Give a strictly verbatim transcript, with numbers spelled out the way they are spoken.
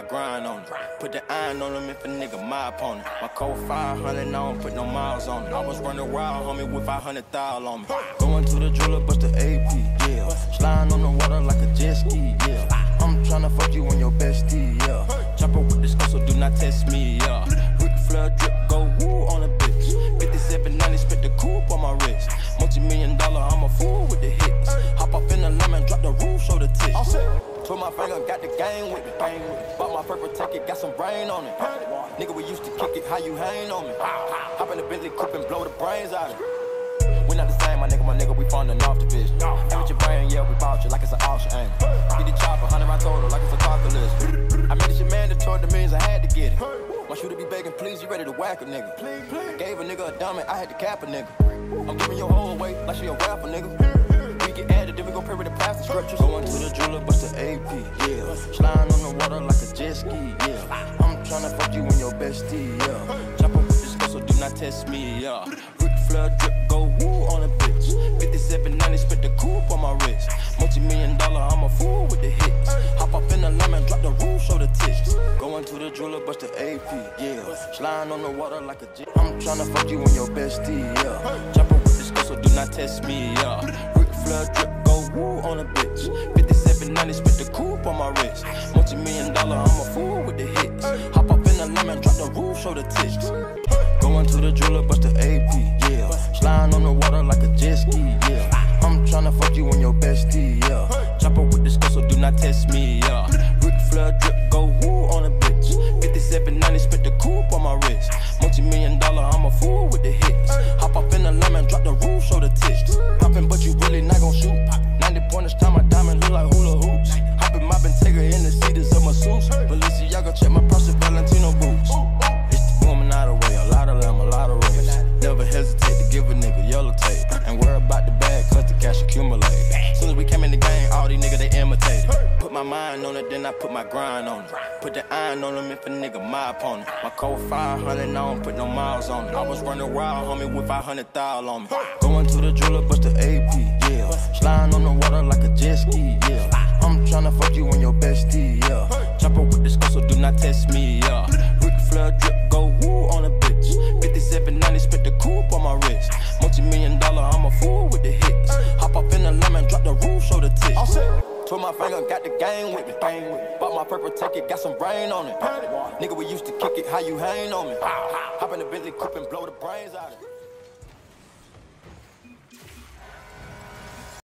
grind on it. Put the iron on him if a nigga my opponent. My code five hundred, I don't put no miles on it. I was running wild, homie, with five hundred thousand on me. Going to the driller, bust the A P, yeah. Sliding on the water like a jet ski, yeah. I'm tryna fuck you and your bestie, yeah. Chopper with this gun, so do not test me, yeah. Ric Flair drip, go woo on a bitch. fifty-seven ninety, spit the coupe on my wrist. Multi-million dollar, I'm a fool with the hits. Hop up in the lemon, drop the roof, show the tits. Put my finger, got the game with me. Bought my purple ticket, got some rain on it. Nigga, we used to kick it, how you hang on me? Hop in the Bentley coupe and blow the brains out of it. We not the same, my nigga, my nigga, we funding off division. And with your brain, yeah, we bought you like it's an auction, ain't it? Get the chopper, hundred round total, like it's a taco list. I made this shit mandatory, the means I had to get it. My shooter be begging, please, you ready to whack a nigga? Gave a nigga a dummy, I had to cap a nigga. I'm giving your whole away like she a rapper, nigga. We get added, then we gon' pray with the plastic scriptures. Going to the driller, bust the A P, yeah. Sliding on the water like a jet ski, yeah. I'm tryna fuck you and your bestie, yeah. Chopper with this gun, so do not test me, yeah. Ric Flair drip, go woo on a bitch. fifty-seven ninety, spit the coupe on my wrist. Multi-million dollar, I'm a fool with the hits. Hop up in the lemon, drop the roof, show the tits. Going to the driller, bust the A P, yeah. Sliding on the water like a jet. I'm tryna fuck you and your bestie, yeah. Chopper with this gun, so do not test me, yeah. Ric Flair drip, go woo on a bitch. fifty-seven ninety, spit the coupe on my wrist. Multi-million dollar, I'm a fool with the hits. Hop up in the lemon, drop the roof, show the tits. Going to the driller, bust the A P, yeah. Sliding on the water like a jet ski, yeah. I'm tryna fuck you and your bestie, yeah. Chopper with this gun, so do not test me, yeah. Ric Flair drip, go woo on a bitch. fifty-seven ninety, spit the coupe on my wrist. Multi-million dollar, I'm a fool with the hits. Hop up in the lemon, drop the roof, show the tits. Poppin', but you really not gon' shoot. ninety pointers, time my diamond look like hula hoops. Hoppin', moppin', take her in the seats of my suits. Balenciaga, check my purse, Valentino boots. It's the booming out of way, a lot of them, a lot of race. Never hesitate to give a nigga yellow tape. Ain't worry about the bag, cause the cash accumulate. Soon as we came in the game, all these niggas, they imitated. Put my mind on it, then I put my grind on it. Put the iron on him if a nigga my opponent. My code five hundred, I don't put no miles on it. I was running wild, homie, with five hundred thousand on me. Going to the driller, bust the A P, yeah. Sliding on the water like a jet ski, yeah. I'm tryna fuck you and your bestie, yeah. Chopper with this gun, so do not test me, yeah. Ric Flair drip, go woo on a bitch. fifty-seven ninety, spit the coupe on my wrist. Multi-million dollar, I'm a fool with the hits. Hop up in the lemon, drop the roof, show the tits. Put my finger, got the game with me. Bought my purple ticket, got some rain on it. Nigga, we used to kick it, how you hang on me? Hop in the Bentley coupe and blow the brains out of it.